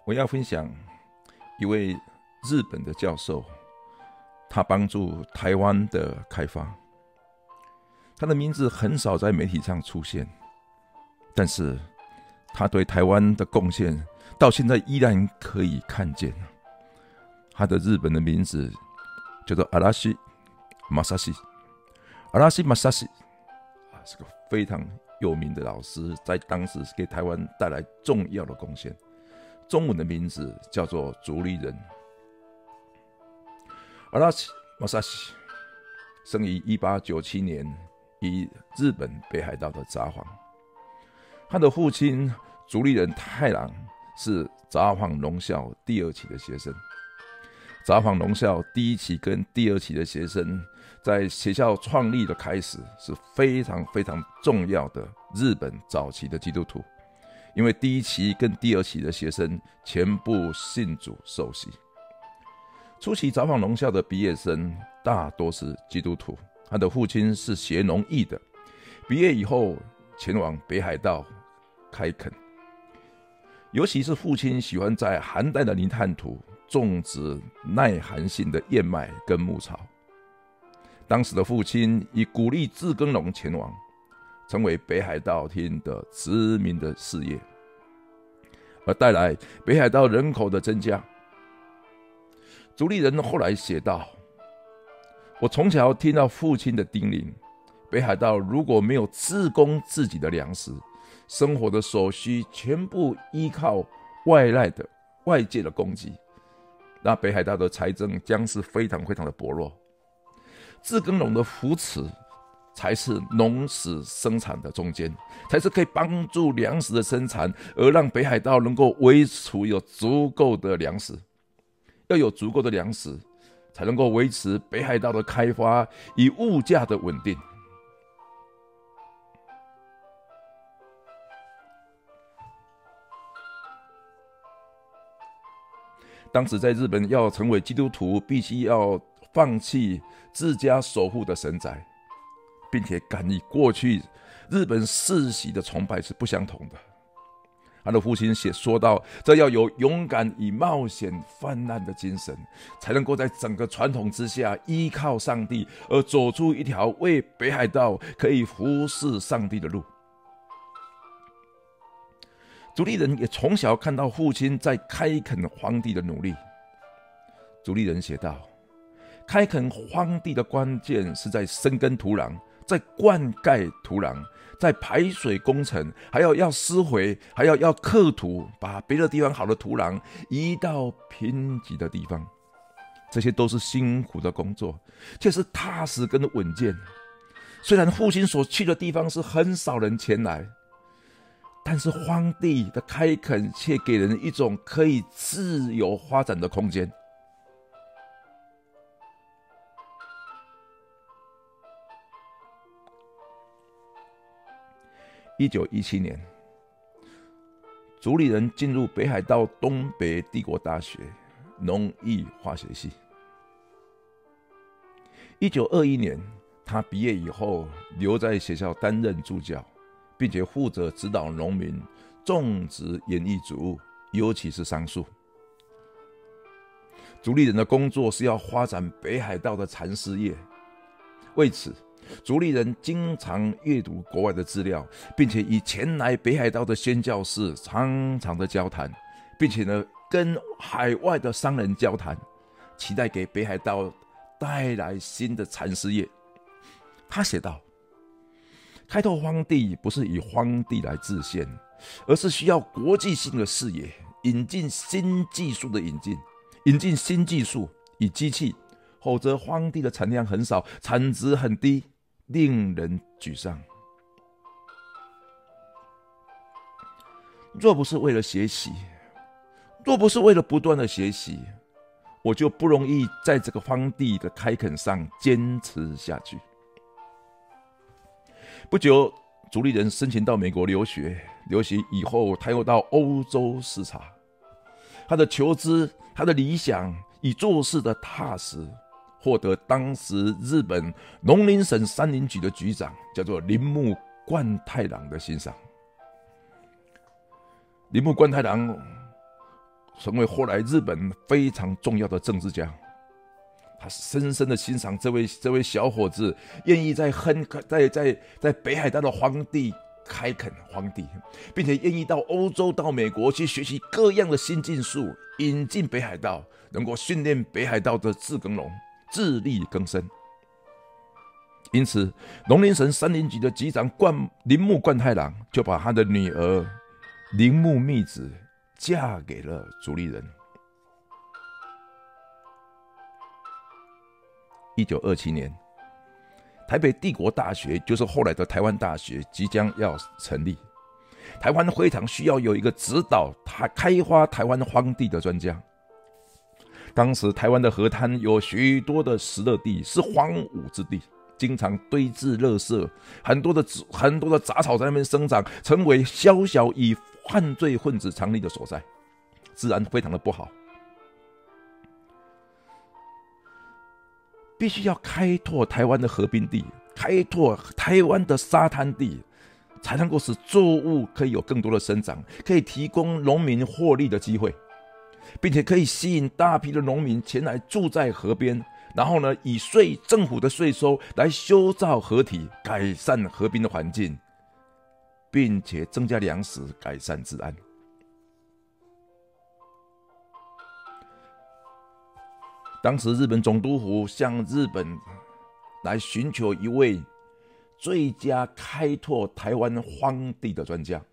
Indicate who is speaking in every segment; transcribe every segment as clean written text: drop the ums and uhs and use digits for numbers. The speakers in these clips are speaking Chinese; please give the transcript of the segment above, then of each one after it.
Speaker 1: 我要分享一位日本的教授，他帮助台湾的开发。他的名字很少在媒体上出现，但是他对台湾的贡献到现在依然可以看见。他的日本的名字叫做阿拉西马萨西，阿拉西马萨西是个非常有名的老师，在当时给台湾带来重要的贡献。中文的名字叫做竹立人。阿拉西马萨西生于1897年，于日本北海道的札幌。他的父亲竹立人太郎是札幌农校第2期的学生。札幌农校第1期跟第2期的学生，在学校创立的开始是非常非常重要的日本早期的基督徒，因为第1期跟第2期的学生全部信主受洗。初期札幌农校的毕业生大多是基督徒，他的父亲是学农艺的，毕业以后前往北海道开垦，尤其是父亲喜欢在寒带的泥炭土种植耐寒性的燕麦跟牧草。当时的父亲以鼓励自耕农前往，成为北海道厅的知名的事业，而带来北海道人口的增加。竹立人后来写道：我从小听到父亲的叮咛，北海道如果没有自供自己的粮食，生活的所需全部依靠外界的供给，那北海道的财政将是非常非常的薄弱。自耕农的扶持才是农食生产的中间，才是可以帮助粮食的生产，而让北海道能够维持有足够的粮食。要有足够的粮食，才能够维持北海道的开发与物价的稳定。当时在日本要成为基督徒，必须要放弃自家守护的神宅，并且敢与过去日本世袭的崇拜是不相同的。他的父亲说到，这要有勇敢与冒险泛滥的精神，才能够在整个传统之下依靠上帝，而走出一条为北海道可以服侍上帝的路。竹立人也从小看到父亲在开垦荒地的努力。竹立人写道，开垦荒地的关键是在深耕土壤，在灌溉土壤，在排水工程，还要施肥，还要刻土，把别的地方好的土壤移到贫瘠的地方。这些都是辛苦的工作，却是踏实跟稳健。虽然父亲所去的地方是很少人前来，但是荒地的开垦却给人一种可以自由发展的空间。1917年，竹立人进入北海道东北帝国大学农艺化学系。1921年，他毕业以后留在学校担任助教，并且负责指导农民种植园艺植物，尤其是桑树。竹立人的工作是要发展北海道的蚕丝业，为此竹立人经常阅读国外的资料，并且与前来北海道的宣教士常常的交谈，并且跟海外的商人交谈，期待给北海道带来新的蚕丝业。他写道，开拓荒地不是以荒地来制限，而是需要国际性的视野，引进新技术的引进新技术与机器，否则荒地的产量很少，产值很低，令人沮丧。若不是为了学习，若不是为了不断的学习，我就不容易在这个荒地的开垦上坚持下去。不久，竹立人申请到美国留学以后，他又到欧洲视察。他的求知，他的理想与做事的踏实，获得当时日本农林省山林局的局长叫做铃木贯太郎的欣赏。铃木贯太郎成为后来日本非常重要的政治家。他深深的欣赏这位小伙子愿意在北海道的荒地开垦荒地，并且愿意到欧洲到美国去学习各样的新技术，引进北海道，能够训练北海道的自耕农自力更生。因此农林省山林局的局长铃木贯太郎就把他的女儿铃木密子嫁给了竹立人。1927年，台北帝国大学，就是后来的台湾大学，即将要成立。台湾非常需要有一个指导开发台湾荒地的专家。当时台湾的河滩有许多的石勒地，是荒芜之地，经常堆置垃圾，很多的杂草在那边生长，成为宵小以犯罪分子藏匿的所在，治安非常的不好。必须要开拓台湾的河滨地，开拓台湾的沙滩地，才能够使作物可以有更多的生长，可以提供农民获利的机会，并且可以吸引大批的农民前来住在河边，然后呢，以政府的税收来修造河体，改善河滨的环境，并且增加粮食，改善治安。当时日本总督府向日本来寻求一位最佳开拓台湾荒地的专家。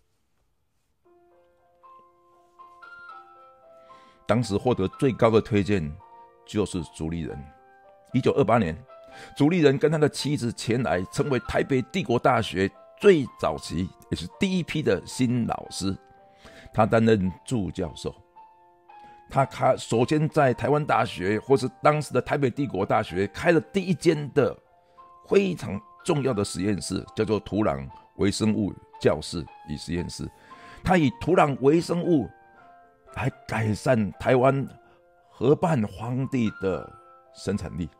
Speaker 1: 当时获得最高的推荐就是竹立人。1928年，竹立人跟他的妻子前来，成为台北帝国大学最早期也是第一批的新老师，他担任助教授。他首先在台湾大学或是当时的台北帝国大学开了第一间的非常重要的实验室，叫做土壤微生物教室与实验室。他以土壤微生物来改善台湾河畔荒地的生产力。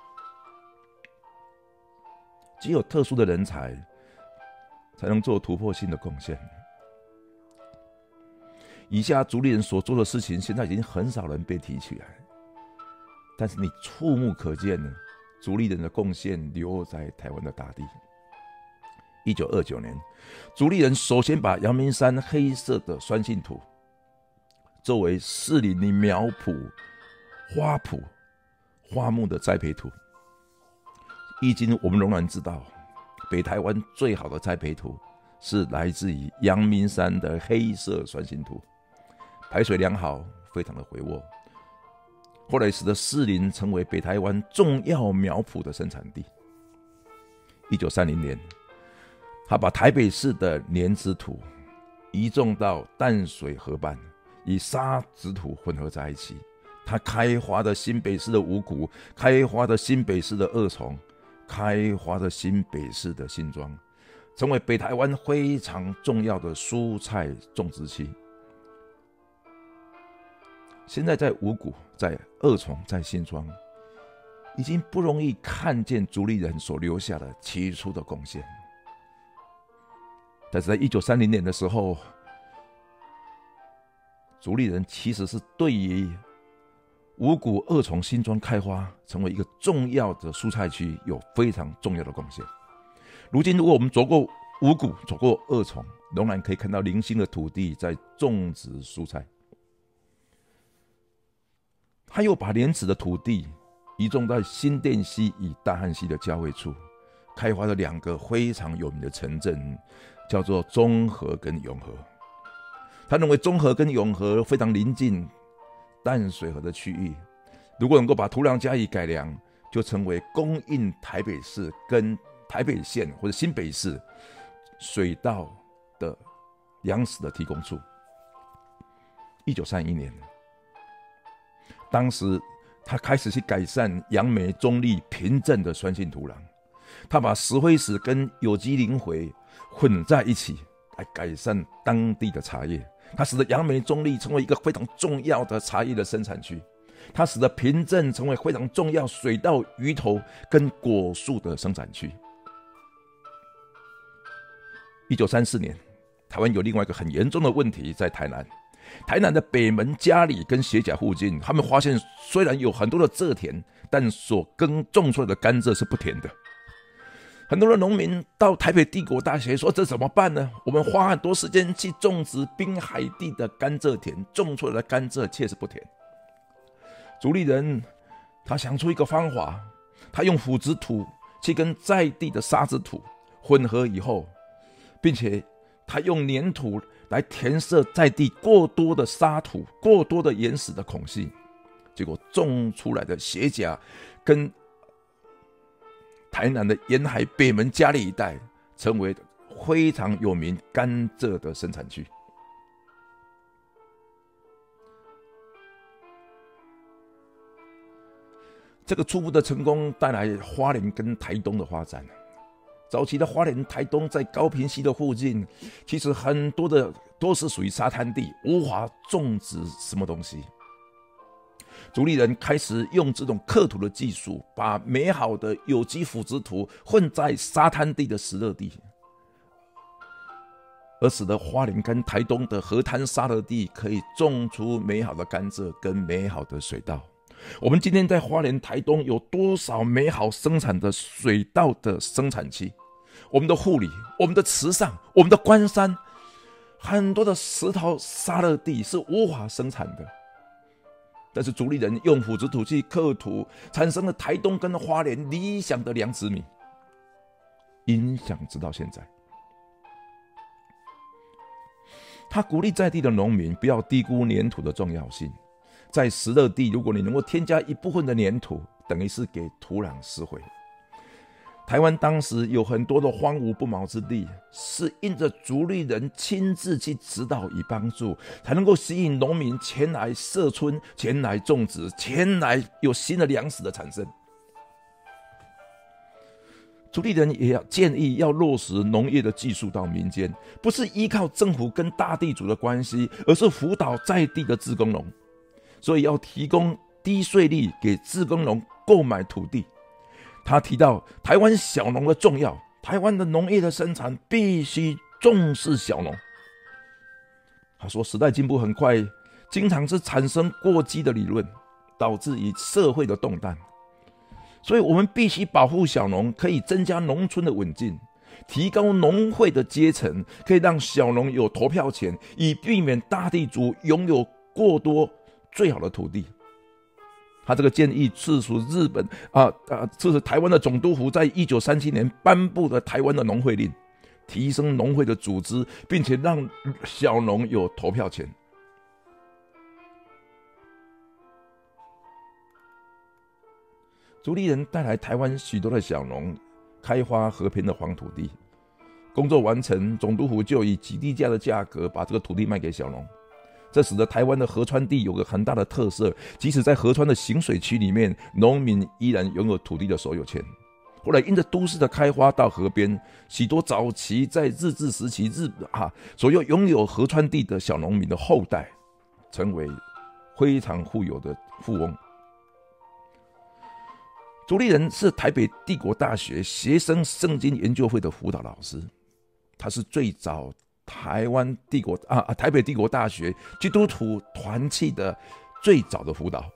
Speaker 1: 只有特殊的人才才能做突破性的贡献。以下竹立人所做的事情，现在已经很少人被提起来，但是你触目可见竹立人的贡献留在台湾的大地。1929年，竹立人首先把阳明山黑色的酸性土作为士林苗圃、花木的栽培土。已经我们仍然知道，北台湾最好的栽培土是来自于阳明山的黑色酸性土，排水良好，非常的肥沃，后来使得士林成为北台湾重要苗圃的生产地。1930年，他把台北市的黏质土移种到淡水河畔，与沙质土混合在一起。他开发的新北市的五股，开发的新北市的二重，开发的新北市的新庄，成为北台湾非常重要的蔬菜种植区。现在在五股、在二重、在新庄，已经不容易看见竹立人所留下的起初的贡献。但是在1930年的时候，竹立人其实是对于五股、二重、新庄开发成为一个重要的蔬菜区有非常重要的贡献。如今如果我们走过五股、走过二重，仍然可以看到零星的土地在种植蔬菜。他又把莲池的土地移种到新店溪与大汉溪的交汇处，开发了2个非常有名的城镇，叫做中和跟永和。他认为中和跟永和非常临近淡水河的区域，如果能够把土壤加以改良，就成为供应台北市跟台北县或者新北市水稻的粮食的提供处。1931年，当时他开始去改善杨梅、中立、平镇的酸性土壤，他把石灰石跟有机磷肥混在一起，来改善当地的茶叶。它使得杨梅、中立成为一个非常重要的茶叶的生产区，它使得平镇成为非常重要水稻、鱼头跟果树的生产区。1934年，台湾有另外一个很严重的问题，在台南， 台南的北门、佳里跟斜甲附近，他们发现虽然有很多的蔗田，但所种出来的甘蔗是不甜的。很多的农民到台北帝国大学说：“这怎么办呢？我们花很多时间去种植滨海地的甘蔗田，种出来的甘蔗确实不甜。”主理人他想出一个方法，他用腐殖土去跟在地的沙质土混合以后，并且他用粘土来填塞在地过多的沙土、过多的岩石的孔隙，结果种出来的斜甲跟台南的沿海北门、佳里一带，成为非常有名甘蔗的生产区。这个初步的成功带来花莲跟台东的发展。早期的花莲、台东在高屏溪的附近，其实很多的都是属于沙滩地，无法种植什么东西。主理人开始用这种刻土的技术，把美好的有机腐殖土混在沙滩地的湿热地，而使得花莲跟台东的河滩沙热地可以种出美好的甘蔗跟美好的水稻。我们今天在花莲、台东有多少美好生产的水稻的生产期？我们的护理、我们的池上、我们的关山，很多的石头沙热地是无法生产的。但是主理人用腐殖土去刻土，产生了台东跟花莲理想的良子米，影响直到现在。他鼓励在地的农民不要低估粘土的重要性。在湿热地，如果你能够添加一部分的粘土，等于是给土壤施肥。台湾当时有很多的荒芜不毛之地，是因着主理人亲自去指导与帮助，才能够吸引农民前来设村、前来种植、前来有新的粮食的产生。主理人也要建议要落实农业的技术到民间，不是依靠政府跟大地主的关系，而是辅导在地的志工农。所以要提供低税率给志工农购买土地。他提到台湾小农的重要，台湾的农业的生产必须重视小农。他说时代进步很快，经常是产生过激的理论，导致于社会的动荡。所以我们必须保护小农，可以增加农村的稳定，提高农会的阶层，可以让小农有投票权，以避免大地主拥有过多最好的土地。他这个建议是属日本这是台湾的总督府在1937年颁布的台湾的农会令，提升农会的组织，并且让小农有投票权。主理人带来台湾许多的小农开发和平的黄土地，工作完成，总督府就以极低价的价格把这个土地卖给小农。这使得台湾的河川地有个很大的特色，即使在河川的行水区里面，农民依然拥有土地的所有权。后来因着都市的开发到河边，许多早期在日治时期所拥有河川地的小农民的后代，成为非常富有的富翁。主理人是台北帝国大学学生圣经研究会的辅导老师，他是最早台北帝国大学基督徒团契的最早的辅导。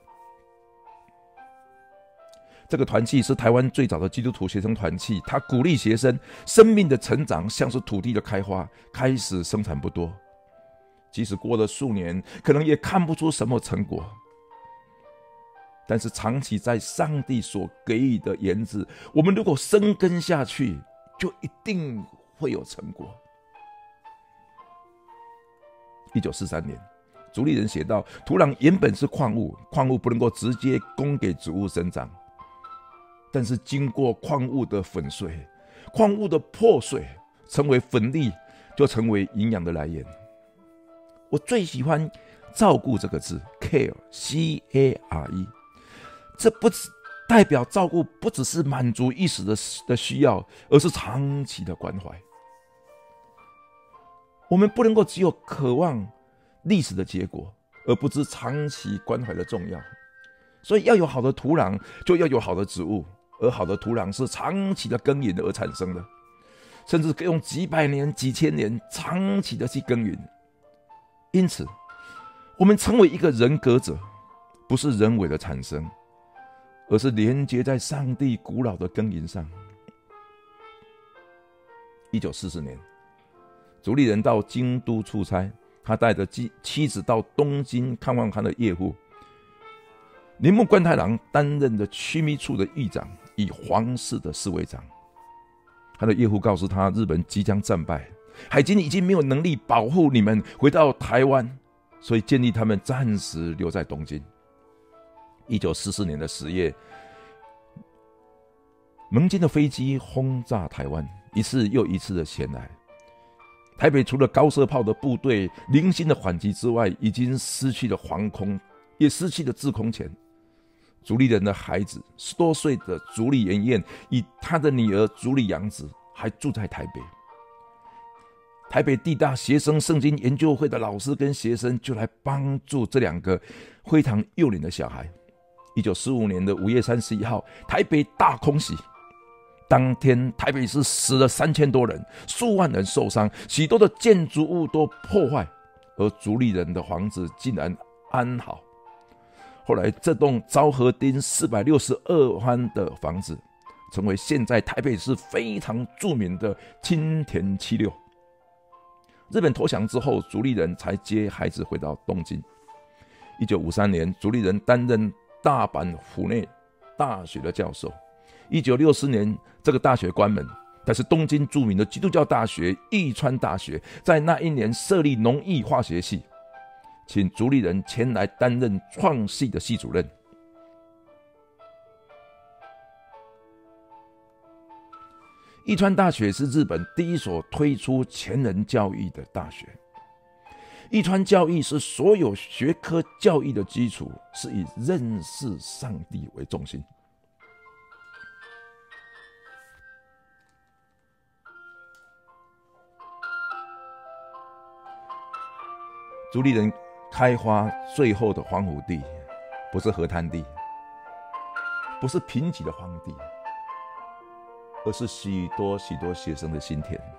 Speaker 1: 这个团契是台湾最早的基督徒学生团契，他鼓励学生生命的成长像是土地的开花，开始生产不多，即使过了数年，可能也看不出什么成果，但是长期在上帝所给予的园子，我们如果生根下去，就一定会有成果。1943年，主理人写道：土壤原本是矿物，矿物不能够直接供给植物生长，但是经过矿物的粉碎，矿物的破碎，成为粉粒，就成为营养的来源。我最喜欢照顾这个字 care C-A-R-E， 这不代表照顾不只是满足一时的需要，而是长期的关怀。我们不能够只有渴望历史的结果，而不知长期关怀的重要。所以要有好的土壤，就要有好的植物，而好的土壤是长期的耕耘而产生的，甚至可以用几百年、几千年长期的去耕耘。因此我们成为一个人格者，不是人为的产生，而是连接在上帝古老的根源上。1944年，主理人到京都出差，他带着妻子到东京看望他的岳父。铃木贯太郎担任的区秘处的议长，以皇室的侍卫长。他的岳父告诉他，日本即将战败，海军已经没有能力保护你们回到台湾，所以建议他们暂时留在东京。1944年的10月，盟军的飞机轰炸台湾，一次又一次的前来。台北除了高射炮的部队零星的反击之外，已经失去了防空，也失去了制空权。主理人的孩子10多岁的主理妍彦，以他的女儿主理洋子还住在台北。台北地大学生圣经研究会的老师跟学生就来帮助这2个非常幼年的小孩。1945年的5月31号，台北大空袭，当天台北市死了3000多人，数万人受伤，许多的建筑物都破坏，而主理人的房子竟然安好。后来这栋昭和町462番的房子成为现在台北市非常著名的青田76。日本投降之后，主理人才接孩子回到东京。1953年，主理人担任大阪府内大学的教授。1964年，这个大学关门，但是东京著名的基督教大学义川大学在那一年设立农艺化学系，请主理人前来担任创系的系主任。义川大学是日本第一所推出全人教育的大学。义川教育是所有学科教育的基础，是以认识上帝为中心。主理人开发最后的荒芜地，不是河滩地，不是贫瘠的荒地，而是许多许多学生的心田。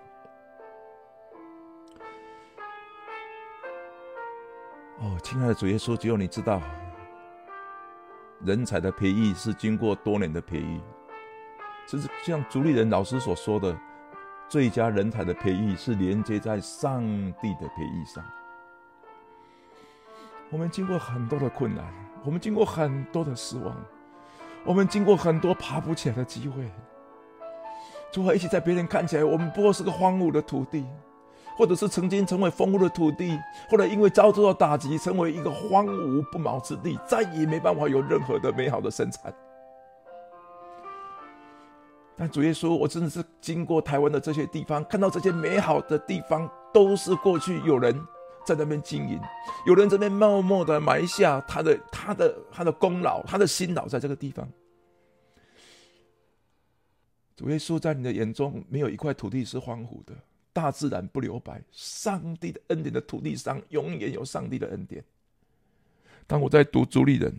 Speaker 1: 亲爱的主耶稣，只有你知道，人才的培育是经过多年的培育，就是像主理人老师所说的，最佳人才的培育是连接在上帝的培育上。我们经过很多的困难，我们经过很多的失望，我们经过很多爬不起来的机会。主啊，一起在别人看起来我们不过是个荒芜的土地，或者是曾经成为丰富的土地，后来因为遭受到打击，成为一个荒芜不毛之地，再也没办法有任何的美好的生产。但主耶稣，我真的是经过台湾的这些地方，看到这些美好的地方，都是过去有人在那边经营，有人在那边默默的埋下他的功劳，他的辛劳在这个地方。主耶稣，在你的眼中没有一块土地是荒芜的，大自然不留白，上帝的恩典的土地上永远有上帝的恩典。当我在读主理人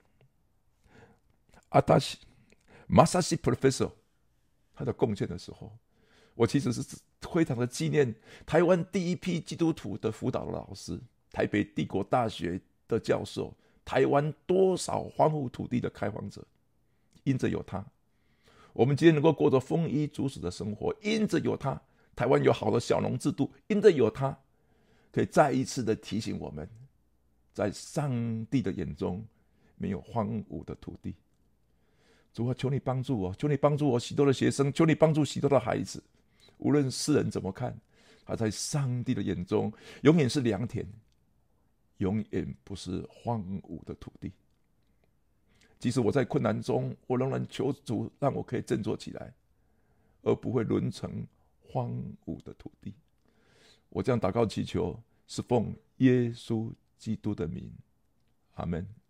Speaker 1: Masashi Professor 他的贡献的时候，我其实是非常的纪念台湾第一批基督徒的辅导的老师，台北帝国大学的教授，台湾多少荒芜土地的开荒者。因着有他，我们今天能够过着丰衣足食的生活，因着有他，台湾有好的小农制度，因着有他，可以再一次的提醒我们，在上帝的眼中没有荒芜的土地。主啊，求你帮助我，求你帮助我许多的学生，求你帮助许多的孩子，无论世人怎么看，他在上帝的眼中永远是良田，永远不是荒芜的土地。即使我在困难中，我仍然求主让我可以振作起来，而不会沦成荒芜的土地。我这样祷告祈求，是奉耶稣基督的名，阿们。